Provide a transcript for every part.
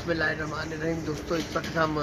बिस्मिल्लाहिर्रहमानिर्रहीम। दोस्तों, इस वक्त हम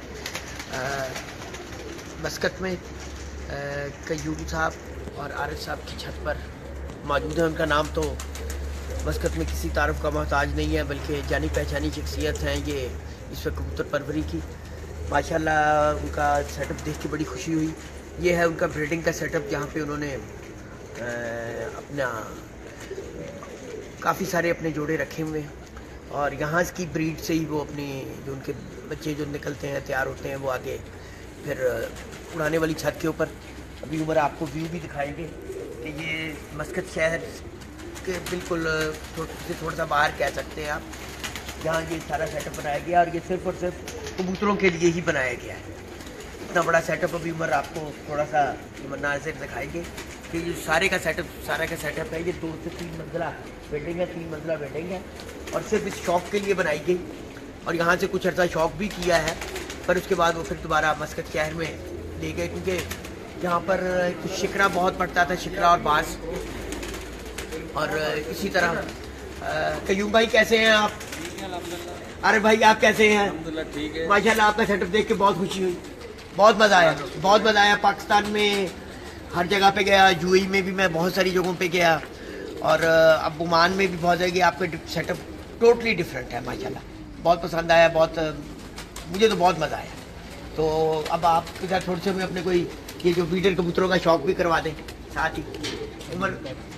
मस्कत में कयूम साहब और आरिफ साहब की छत पर मौजूद है। उनका नाम तो मस्कत में किसी तारुफ का मोहताज नहीं है, बल्कि जानी पहचानी शख्सियत हैं ये इस वक्त कबूतर परवरी की। माशाल्लाह उनका सेटअप देख के बड़ी खुशी हुई। ये है उनका ब्रीडिंग का सेटअप, जहाँ पे उन्होंने अपना काफ़ी सारे अपने जोड़े रखे हुए हैं और यहाँ की ब्रीड से ही वो अपनी जो उनके बच्चे जो निकलते हैं तैयार होते हैं वो आगे फिर उड़ाने वाली छत के ऊपर। अभी उमर आपको व्यू भी दिखाएंगे कि ये मस्कत शहर के बिल्कुल थोड़ा सा बाहर कह सकते हैं आप, जहाँ ये सारा सेटअप बनाया गया और ये सिर्फ़ और सिर्फ कबूतरों के लिए ही बनाया गया है। इतना बड़ा सेटअप अभी उमर आपको थोड़ा सा नाज़िर दिखाएंगे कि ये सारा का सेटअप है। ये 2 से 3 मंजिला बिल्डिंग है, 3 मंजिला बिल्डिंग है और सिर्फ इस शौक़ के लिए बनाई गई। और यहाँ से कुछ अर्सा शौक़ भी किया है, पर उसके बाद वो फिर दोबारा मस्कत शहर में ले गए, क्योंकि यहाँ पर कुछ शिकरा बहुत पड़ता था, शिकरा और बाँस। और इसी तरह कयूम भाई कैसे हैं आप? अरे भाई आप कैसे हैं? ठीक है माशाल्लाह, आपका सेटअप देख के बहुत खुशी हुई, बहुत मज़ा आया। पाकिस्तान में हर जगह पे गया, यूएई में भी मैं बहुत सारी जगहों पे गया और अब ओमान में भी बहुत जगह। आपका सेटअप टोटली डिफरेंट है माशाल्लाह, बहुत पसंद आया, मुझे तो बहुत मज़ा आया। तो अब आपके साथ थोड़े से हमें अपने कोई ये जो फीडर कबूतरों का शौक़ भी करवा दें साथ ही। उमर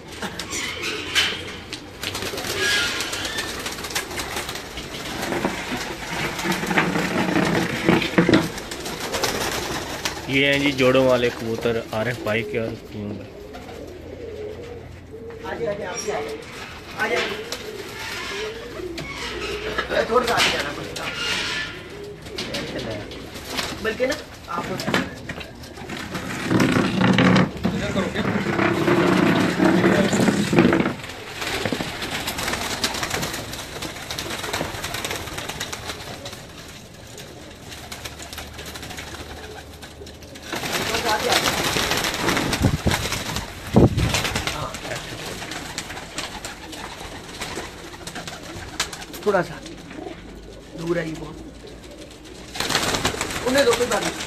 ये हैं जी जोड़ों वाले कबूतर आरिफ भाई के और कयूम भाई। थोड़ा सा आगे जाना पड़ता, बल्कि ना आप इधर करो क्या? थोड़ा सा दूर है ये बहुत, उन्हें दो कोई बात नहीं।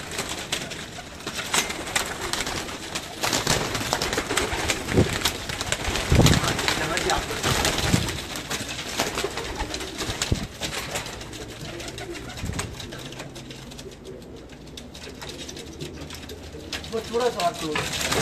वो थोड़ा सा और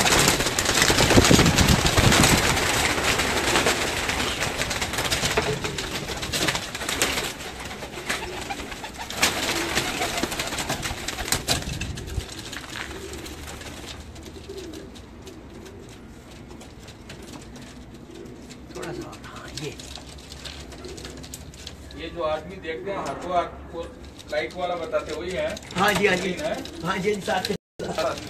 ये जो आदमी देखते हैं हाथों आपको लाइट वाला बताते वही है? हाँ जी हाँ जी साथ आदमी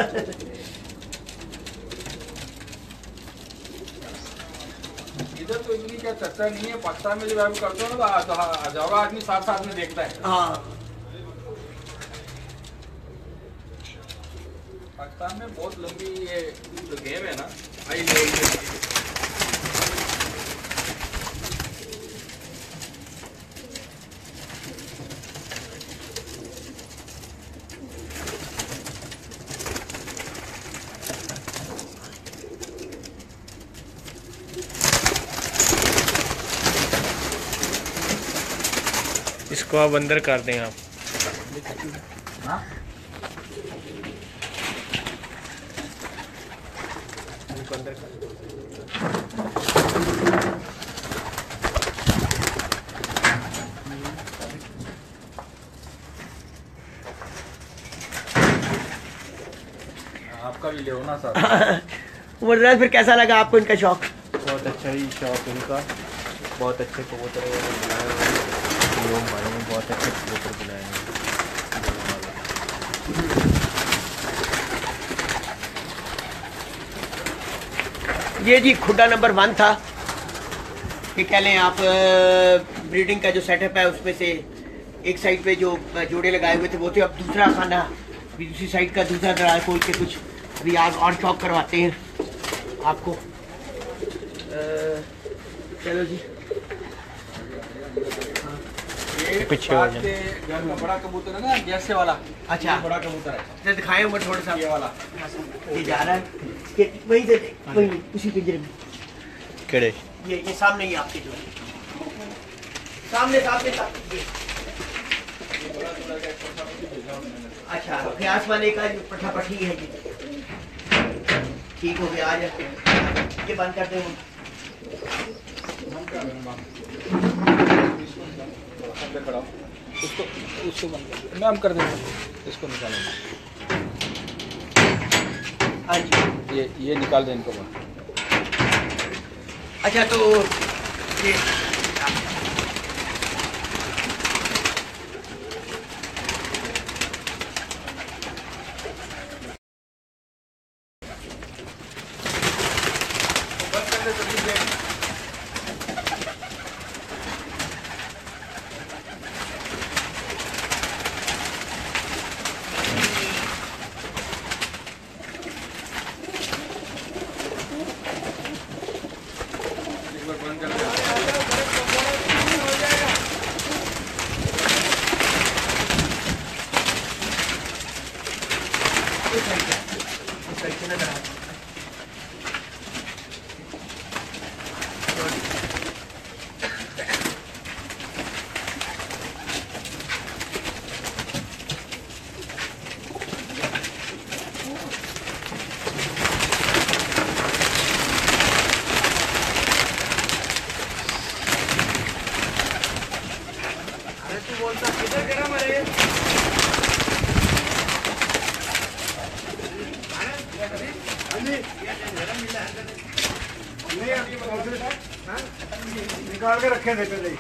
इधर तो इतनी क्या चर्चा नहीं है। पाकिस्तान में जब आप करते हो ना तो हजारों आदमी साथ में देखता है। हाँ, पाकिस्तान में बहुत लंबी ये जो गेम है ना, हाई लेवल पे। इसको आप अंदर कर दें आप। हाँ? अंदर कर। आपका भी ले ना सर। उमर फिर कैसा लगा आपको इनका शौक? बहुत अच्छा ही शौक इनका, बहुत अच्छे कबूतर बनाए हुए हैं। भाई ने बहुत अच्छे कबूतर बनाए हैं। ये जी खुड्डा नंबर 1 था, ये कह लें आप ब्रीडिंग का जो सेटअप है उसमें से एक साइड पे जो जोड़े लगाए हुए थे वो थे। अब दूसरा खाना अभी दूसरी साइड का दूसरा दराज खोल के कुछ अभी आज और शौक करवाते हैं आपको। चलो जी, ये पीछे हो आपके घर का बड़ा कबूतर है ना, जैसे वाला। अच्छा। ये बड़ा कबूतर है, जरा दिखाएं ऊपर थोड़ा सा। ये वाला। ये जा रहा है कि वहीं से वहीं उसी पिंजरे में। केड़े ये सामने ही आपके जो सामने सामने सामने। अच्छा, प्यास वाले का जो पठापठी है ये ठीक हो गया। आज ये बंद करते हैं। उसको बंद कर, मैं हम कर देंगे, इसको निकालेंगे। हाँ जी। ये निकाल दें इनको बाहर। अच्छा तो ये बंद कर दे जल्दी से। एक बार बंद कर दे। निकाल के रखे थे पहले।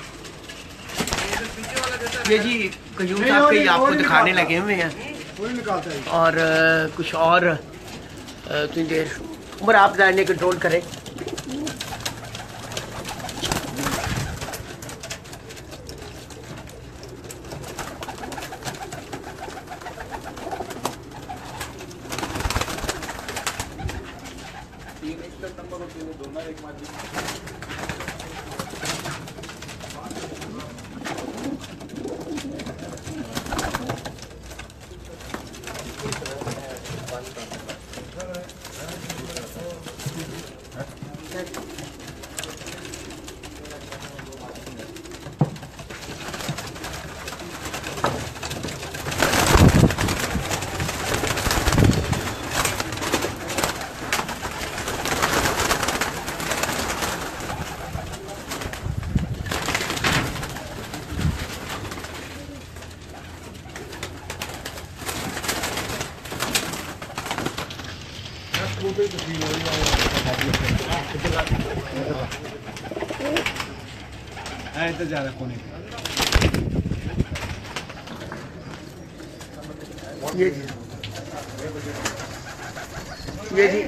ये जी कयूम साहब के आपको दिखाने लगे हुए हैं वही निकालता है। और कुछ और इतनी देर उम्र आप ज़रा इन्हें कंट्रोल करें। नंबर होते हैं दोनों एक मार्जिन। तो जा रहा कोने ये जी ये जी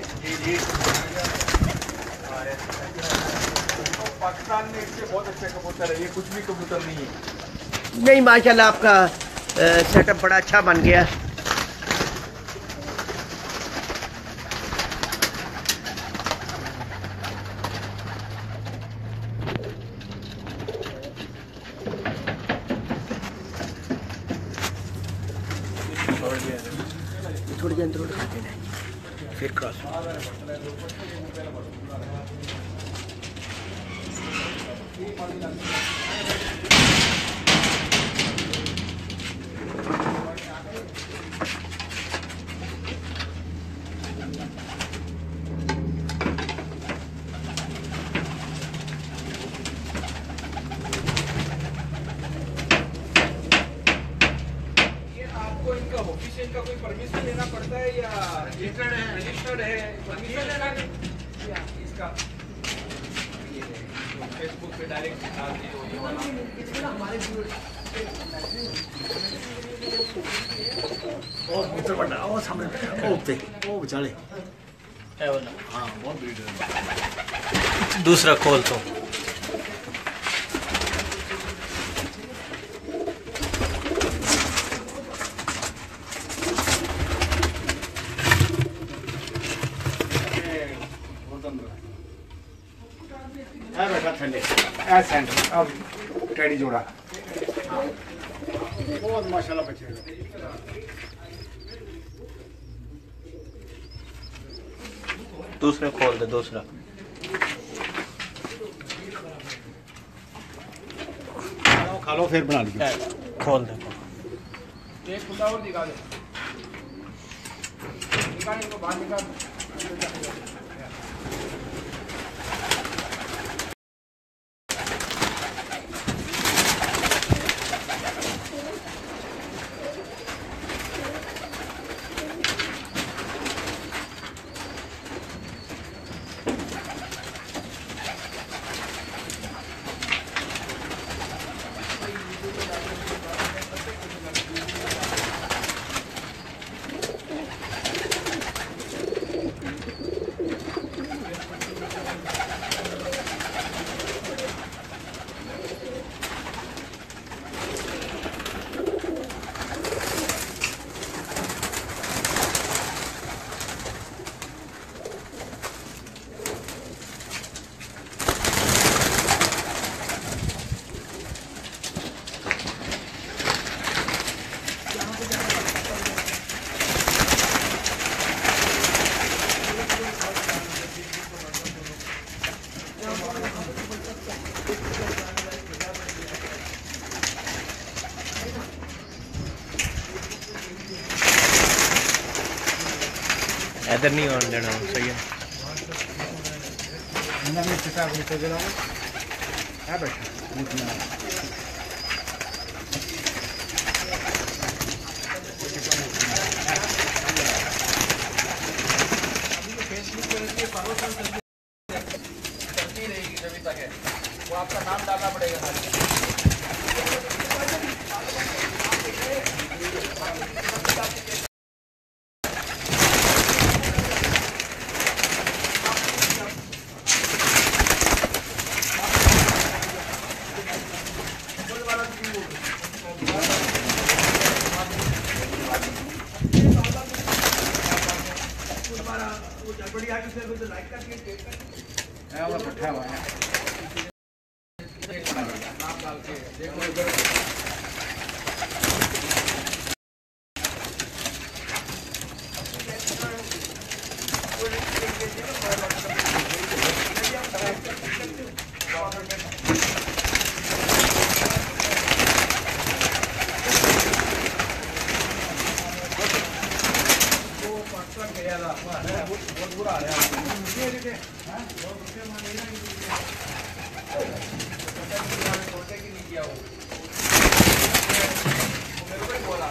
पाकिस्तान में इसके बहुत अच्छे कबूतर है, ये कुछ भी कबूतर नहीं है। नहीं माशाल्लाह आपका सेटअप बड़ा अच्छा बन गया। थोड़ी देर अंदर उठा देना है, फिर क्रॉस। आपको इनका ऑफिशियल का कोई परमिशन लेना पड़ता है या रजिस्टर्ड है परमिशन लेना या इसका फेसबुक पे डायरेक्ट डालते हो ये वाला दूसरा खोल तो बेटा ठंडे सेंटर अब टैडी जोड़ा बहुत माशाल्लाह बच्चे हैं। दूसरे खोल दे, दूसरा खा लो फिर बना लीजिए। खोल दे। एक खुला और दिखा दे, निकाल इनको बाहर निकाल। इधर नहीं आने देना, सही है। मैं चिटा को दे रहा हूं। है बैठा चलती रहेगी जब तक है, वो आपका नाम डालना पड़ेगा खाली। वो बैठा हुआ है। नाम डाल के देखो इधर। बहुत बुरा आ रहा है। छोटे की नहीं किया वो मेरे को ही बोला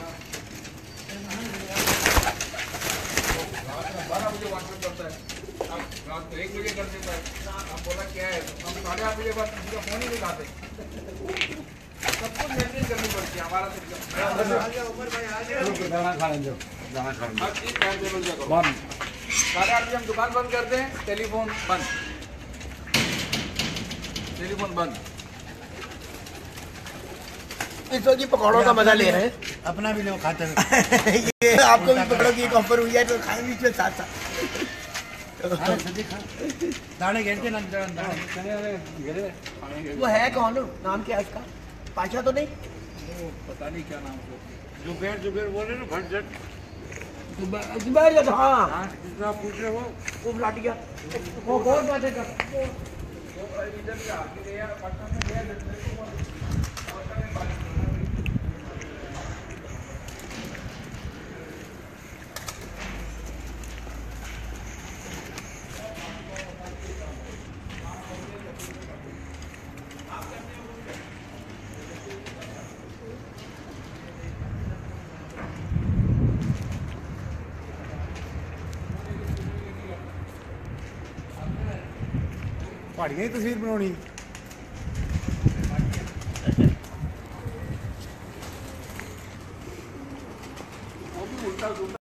रात में 12 बजे व्हाट्सएप करता है, अब रात को 1 बजे कर देता है। हम बोला क्या है, हम 8:30 बजे बाद किसी का फोन ही नहीं उठाते। सब कुछ मेंटेन करनी पड़ती है हमारा दाना खा लेंगे, दाना खा लेंगे। हर चीज टाइम टेबल से करो। बंद 8:30 बजे हम दुकान बंद करते हैं, टेलीफोन बंद, टेलीफोन बंद। इस वक्त ये पकौड़ों का मजा ले रहे हैं। अपना भी लोग खाते हैं। ये आपको भी पकड़ो की एक ऑफर हुई है तो खाए बीच में साथ साथ। दाने घेरते ना वो है कौन, नाम क्या है उसका? पाशा तो नहीं? पता नहीं क्या नाम है। जुबेर बोले ना भटजट जुबैर जब, हाँ जितना पूछ रहे हो वो लाटिया वो कौन बातें कर। इधर से आके गया पटना में गया पहाड़ियां की तस्वीर बनानी।